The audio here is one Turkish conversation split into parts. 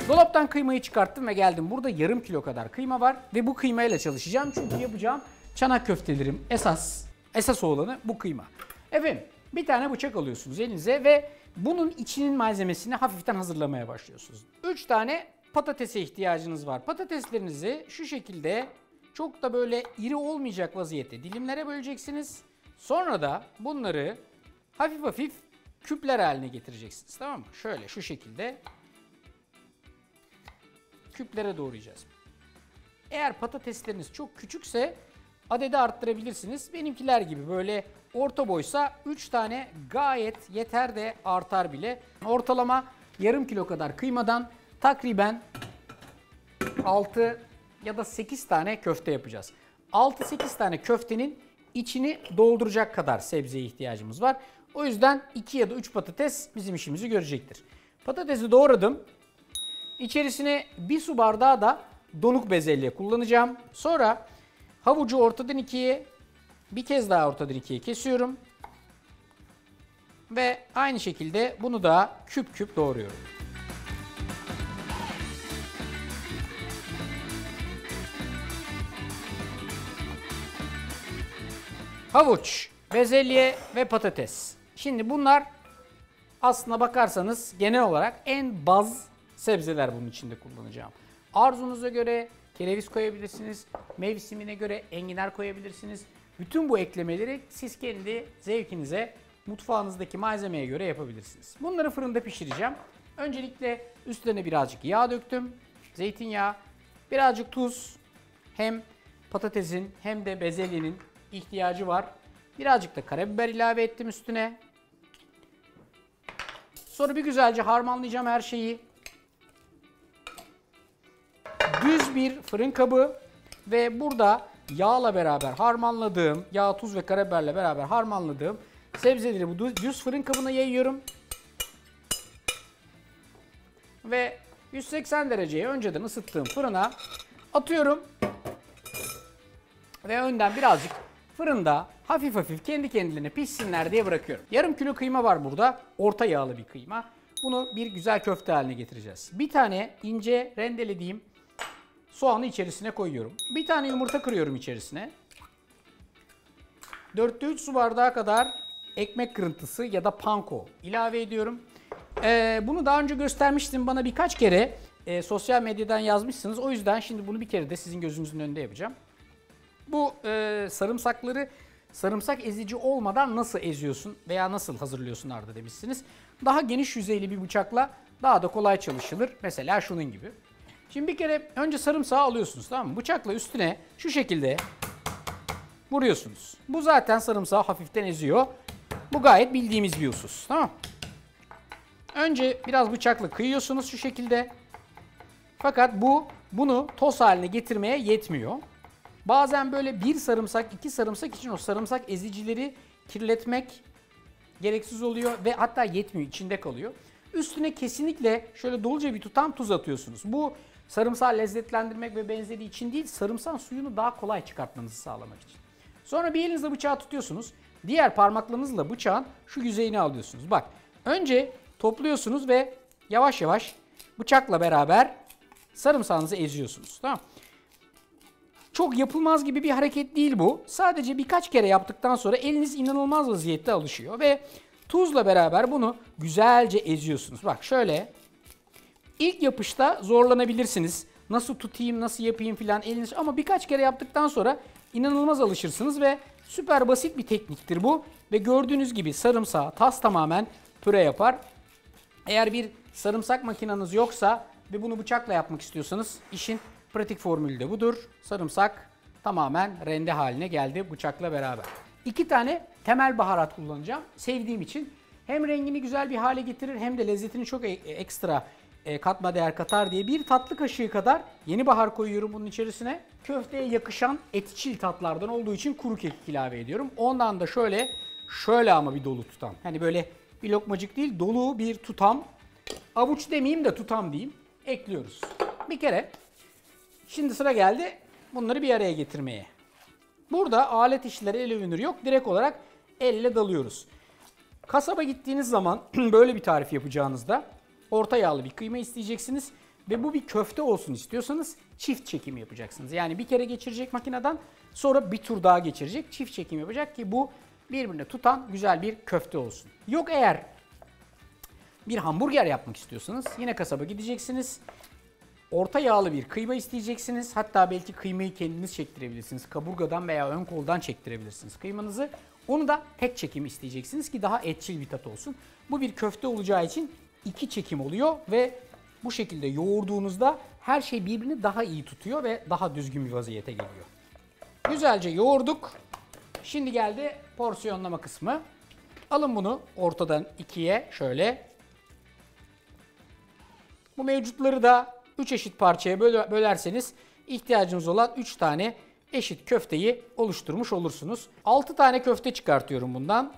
Dolaptan kıymayı çıkarttım ve geldim. Burada yarım kilo kadar kıyma var ve bu kıymayla çalışacağım. Çünkü yapacağım çanak köftelerim esas olanı bu kıyma. Efendim bir tane bıçak alıyorsunuz elinize ve bunun içinin malzemesini hafiften hazırlamaya başlıyorsunuz. 3 tane patatese ihtiyacınız var. Patateslerinizi şu şekilde çok da böyle iri olmayacak vaziyette dilimlere böleceksiniz. Sonra da bunları hafif hafif küpler haline getireceksiniz. Tamam mı? Şöyle şu şekilde küplere doğrayacağız. Eğer patatesleriniz çok küçükse adedi arttırabilirsiniz. Benimkiler gibi böyle orta boysa 3 tane gayet yeter de artar bile. Ortalama yarım kilo kadar kıymadan takriben 6 ya da 8 tane köfte yapacağız. 6-8 tane köftenin içini dolduracak kadar sebzeye ihtiyacımız var. O yüzden 2 ya da 3 patates bizim işimizi görecektir. Patatesi doğradım. İçerisine 1 su bardağı da donuk bezelye kullanacağım. Sonra havucu ortadan ikiye, bir kez daha ortadan ikiye kesiyorum. Ve aynı şekilde bunu da küp küp doğruyorum. Havuç, bezelye ve patates. Şimdi bunlar aslına bakarsanız genel olarak en baz sebzeler bunun içinde kullanacağım. Arzunuza göre kereviz koyabilirsiniz, mevsimine göre enginar koyabilirsiniz. Bütün bu eklemeleri siz kendi zevkinize, mutfağınızdaki malzemeye göre yapabilirsiniz. Bunları fırında pişireceğim. Öncelikle üstlerine birazcık yağ döktüm, zeytinyağı, birazcık tuz. Hem patatesin hem de bezelyenin ihtiyacı var. Birazcık da karabiber ilave ettim üstüne. Sonra bir güzelce harmanlayacağım her şeyi. Düz bir fırın kabı ve burada yağla beraber harmanladığım, yağ, tuz ve karabiberle beraber harmanladığım sebzeleri bu düz fırın kabına yayıyorum. Ve 180 dereceye önceden ısıttığım fırına atıyorum. Ve önden birazcık fırında hafif hafif kendi kendilerine pişsinler diye bırakıyorum. Yarım kilo kıyma var burada. Orta yağlı bir kıyma. Bunu bir güzel köfte haline getireceğiz. Bir tane ince rendelediğim soğanı içerisine koyuyorum. Bir tane yumurta kırıyorum içerisine. 4'te 3 su bardağı kadar ekmek kırıntısı ya da panko ilave ediyorum. Bunu daha önce göstermiştim bana birkaç kere. Sosyal medyadan yazmışsınız. O yüzden şimdi bunu bir kere de sizin gözünüzün önünde yapacağım. Bu sarımsakları sarımsak ezici olmadan nasıl eziyorsun veya nasıl hazırlıyorsun Arda demişsiniz. Daha geniş yüzeyli bir bıçakla daha da kolay çalışılır. Mesela şunun gibi. Şimdi bir kere önce sarımsağı alıyorsunuz, tamam mı? Bıçakla üstüne şu şekilde vuruyorsunuz. Bu zaten sarımsağı hafiften eziyor. Bu gayet bildiğimiz bir husus, tamam mı? Önce biraz bıçakla kıyıyorsunuz şu şekilde. Fakat bunu toz haline getirmeye yetmiyor. Bazen böyle bir sarımsak, 2 sarımsak için o sarımsak ezicileri kirletmek gereksiz oluyor ve hatta yetmiyor, içinde kalıyor. Üstüne kesinlikle şöyle doluca bir tutam tuz atıyorsunuz. Bu sarımsağı lezzetlendirmek ve benzeri için değil, sarımsağın suyunu daha kolay çıkartmanızı sağlamak için. Sonra bir elinizle bıçağı tutuyorsunuz. Diğer parmaklarınızla bıçağın şu yüzeyini alıyorsunuz. Bak, önce topluyorsunuz ve yavaş yavaş bıçakla beraber sarımsağınızı eziyorsunuz. Tamam. Çok yapılmaz gibi bir hareket değil bu. Sadece birkaç kere yaptıktan sonra eliniz inanılmaz vaziyette alışıyor ve tuzla beraber bunu güzelce eziyorsunuz. Bak şöyle. İlk yapışta zorlanabilirsiniz. Nasıl tutayım, nasıl yapayım filan eliniz, ama birkaç kere yaptıktan sonra inanılmaz alışırsınız ve süper basit bir tekniktir bu. Ve gördüğünüz gibi sarımsağı tas tamamen püre yapar. Eğer bir sarımsak makineniz yoksa ve bunu bıçakla yapmak istiyorsanız işin pratik formülü de budur. Sarımsak tamamen rende haline geldi bıçakla beraber. 2 tane temel baharat kullanacağım. Sevdiğim için hem rengini güzel bir hale getirir hem de lezzetini çok ekstra katma değer katar diye 1 tatlı kaşığı kadar yeni bahar koyuyorum bunun içerisine. Köfteye yakışan etçil tatlardan olduğu için kuru kekik ilave ediyorum. Ondan da şöyle ama bir dolu tutam. Hani böyle bir lokmacık değil, dolu bir tutam. Avuç demeyeyim de tutam diyeyim. Ekliyoruz. Bir kere. Şimdi sıra geldi bunları bir araya getirmeye. Burada alet işleri, el övünür yok. Direkt olarak elle dalıyoruz. Kasaba gittiğiniz zaman böyle bir tarif yapacağınızda orta yağlı bir kıyma isteyeceksiniz. ve bu bir köfte olsun istiyorsanız çift çekim yapacaksınız. Yani bir kere geçirecek makineden, sonra bir tur daha geçirecek, çift çekim yapacak ki bu birbirine tutan güzel bir köfte olsun. Yok eğer bir hamburger yapmak istiyorsanız yine kasaba gideceksiniz. Orta yağlı bir kıyma isteyeceksiniz. Hatta belki kıymayı kendiniz çektirebilirsiniz. Kaburgadan veya ön koldan çektirebilirsiniz kıymanızı. Onu da tek çekim isteyeceksiniz ki daha etçil bir tat olsun. Bu bir köfte olacağı için 2 çekim oluyor ve bu şekilde yoğurduğunuzda her şey birbirini daha iyi tutuyor ve daha düzgün bir vaziyete geliyor. Güzelce yoğurduk. Şimdi geldi porsiyonlama kısmı. Alın bunu ortadan ikiye şöyle. Bu mevcutları da 3 eşit parçaya bölerseniz ihtiyacınız olan 3 tane eşit köfteyi oluşturmuş olursunuz. 6 tane köfte çıkartıyorum bundan.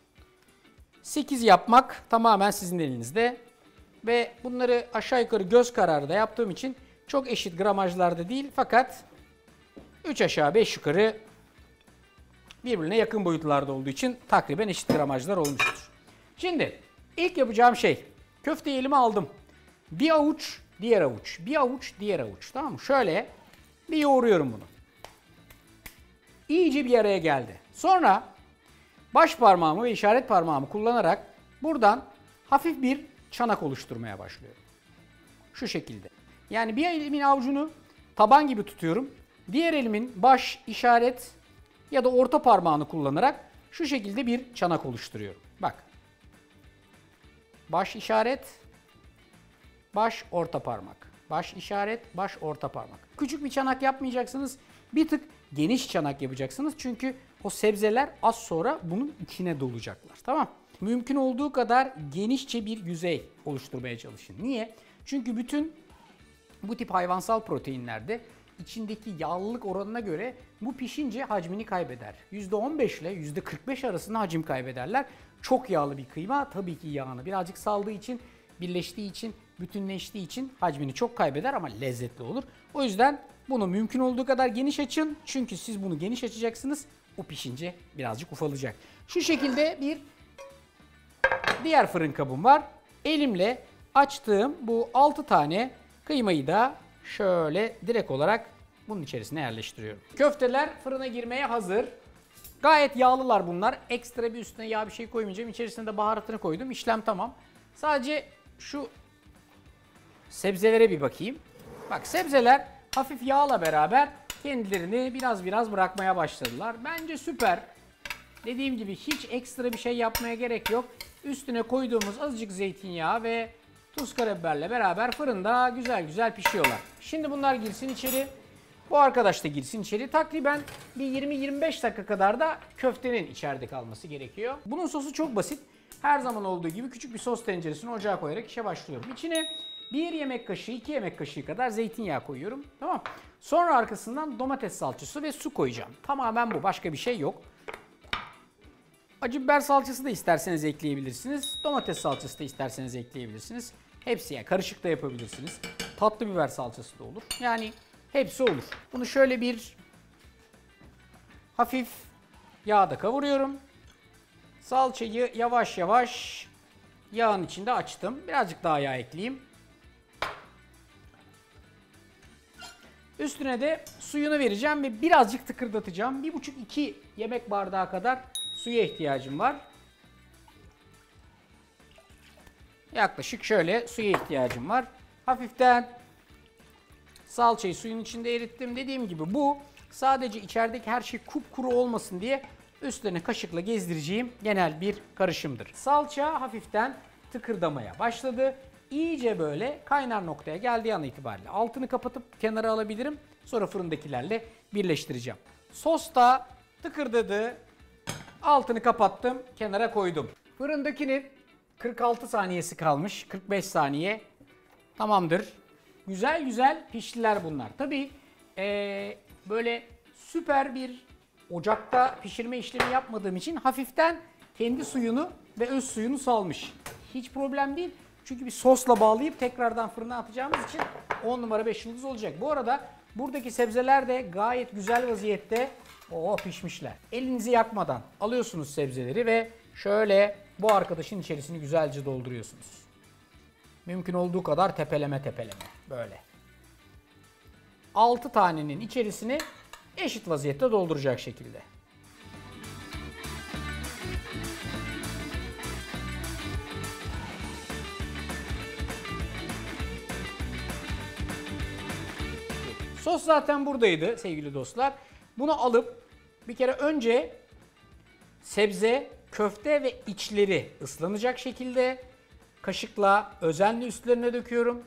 8 yapmak tamamen sizin elinizde. Ve bunları aşağı yukarı göz kararı da yaptığım için çok eşit gramajlarda değil fakat 3 aşağı 5 yukarı birbirine yakın boyutlarda olduğu için takriben eşit gramajlar olmuştur. Şimdi ilk yapacağım şey, köfteyi elime aldım. Bir avuç, diğer avuç, bir avuç, diğer avuç. Tamam mı? Şöyle bir yoğuruyorum bunu. İyice bir araya geldi. Sonra baş parmağımı ve işaret parmağımı kullanarak buradan hafif bir çanak oluşturmaya başlıyorum. Şu şekilde. Yani bir elimin avucunu taban gibi tutuyorum. Diğer elimin baş, işaret ya da orta parmağını kullanarak şu şekilde bir çanak oluşturuyorum. Bak. Baş, işaret, baş, orta parmak. Baş, işaret, baş, orta parmak. Küçük bir çanak yapmayacaksınız. Bir tık geniş çanak yapacaksınız. Çünkü o sebzeler az sonra bunun içine dolacaklar. Tamam. Mümkün olduğu kadar genişçe bir yüzey oluşturmaya çalışın. Niye? Çünkü bütün bu tip hayvansal proteinlerde içindeki yağlılık oranına göre bu pişince hacmini kaybeder. %15 ile %45 arasında hacim kaybederler. Çok yağlı bir kıyma tabii ki yağını birazcık saldığı için, birleştiği için, bütünleştiği için hacmini çok kaybeder ama lezzetli olur. O yüzden bunu mümkün olduğu kadar geniş açın. Çünkü siz bunu geniş açacaksınız. O pişince birazcık ufalacak. Şu şekilde bir diğer fırın kabım var. Elimle açtığım bu 6 tane kıymayı da şöyle direkt olarak bunun içerisine yerleştiriyorum. Köfteler fırına girmeye hazır. Gayet yağlılar bunlar. Ekstra bir üstüne yağ bir şey koymayacağım. İçerisine de baharatını koydum. İşlem tamam. Sadece şu sebzelere bir bakayım. Bak sebzeler hafif yağla beraber kendilerini biraz bırakmaya başladılar. Bence süper. Dediğim gibi hiç ekstra bir şey yapmaya gerek yok. Üstüne koyduğumuz azıcık zeytinyağı ve tuz karabiberle beraber fırında güzel pişiyorlar. Şimdi bunlar girsin içeri. Bu arkadaş da girsin içeri. Takriben bir 20-25 dakika kadar da köftenin içeride kalması gerekiyor. Bunun sosu çok basit. Her zaman olduğu gibi küçük bir sos tenceresine ocağa koyarak işe başlıyorum. İçine 1 yemek kaşığı, 2 yemek kaşığı kadar zeytinyağı koyuyorum. Tamam. Sonra arkasından domates salçası ve su koyacağım. Tamamen bu. Başka bir şey yok. Acı biber salçası da isterseniz ekleyebilirsiniz. Domates salçası da isterseniz ekleyebilirsiniz. Hepsi yani karışık da yapabilirsiniz. Tatlı biber salçası da olur. Yani hepsi olur. Bunu şöyle bir hafif yağda kavuruyorum. Salçayı yavaş yavaş yağın içinde açtım. Birazcık daha yağ ekleyeyim. Üstüne de suyunu vereceğim ve birazcık tıkırdatacağım. 1,5-2 yemek bardağı kadar suya ihtiyacım var. Yaklaşık şöyle suya ihtiyacım var. Hafiften salçayı suyun içinde erittim. Dediğim gibi bu sadece içerideki her şey kupkuru olmasın diye üstlerine kaşıkla gezdireceğim genel bir karışımdır. Salça hafiften tıkırdamaya başladı. İyice böyle kaynar noktaya geldiği an itibariyle altını kapatıp kenara alabilirim. Sonra fırındakilerle birleştireceğim. Sos da tıkırdadı. Altını kapattım, kenara koydum. Fırındakinin 46 saniyesi kalmış. 45 saniye. Tamamdır. Güzel piştiler bunlar. Tabii böyle süper bir ocakta pişirme işlemi yapmadığım için hafiften kendi suyunu ve öz suyunu salmış. Hiç problem değil. Çünkü bir sosla bağlayıp tekrardan fırına atacağımız için 10 numara 5 yıldız olacak. Bu arada buradaki sebzeler de gayet güzel vaziyette pişmişler. Elinizi yakmadan alıyorsunuz sebzeleri ve şöyle bu arkadaşın içerisini güzelce dolduruyorsunuz. Mümkün olduğu kadar tepeleme böyle. 6 tanenin içerisini eşit vaziyette dolduracak şekilde. Sos zaten buradaydı sevgili dostlar. Bunu alıp bir kere önce sebze, köfte ve içleri ıslanacak şekilde kaşıkla özenle üstlerine döküyorum.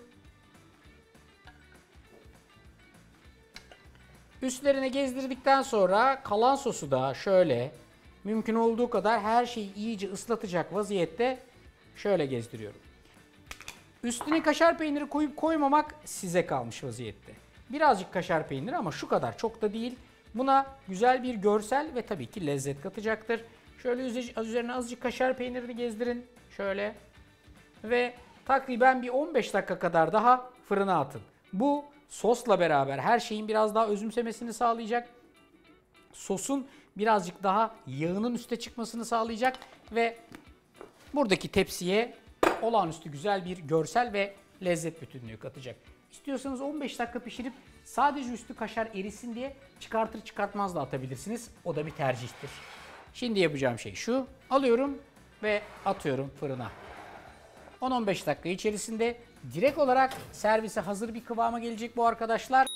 Üstlerine gezdirdikten sonra kalan sosu da şöyle mümkün olduğu kadar her şeyi iyice ıslatacak vaziyette şöyle gezdiriyorum. Üstüne kaşar peyniri koyup koymamak size kalmış vaziyette. Birazcık kaşar peyniri ama şu kadar, çok da değil. Buna güzel bir görsel ve tabii ki lezzet katacaktır. Şöyle üzerine azıcık kaşar peynirini gezdirin. Şöyle. Ve takriben bir 15 dakika kadar daha fırına atın. Bu sosla beraber her şeyin biraz daha özümsemesini sağlayacak. Sosun birazcık daha yağının üste çıkmasını sağlayacak. Ve buradaki tepsiye olağanüstü güzel bir görsel ve lezzet bütünlüğü katacak. İstiyorsanız 15 dakika pişirip sadece üstü kaşar erisin diye çıkartır çıkartmaz da atabilirsiniz. O da bir tercihtir. Şimdi yapacağım şey şu. Alıyorum ve atıyorum fırına. 10-15 dakika içerisinde direkt olarak servise hazır bir kıvama gelecek bu arkadaşlar.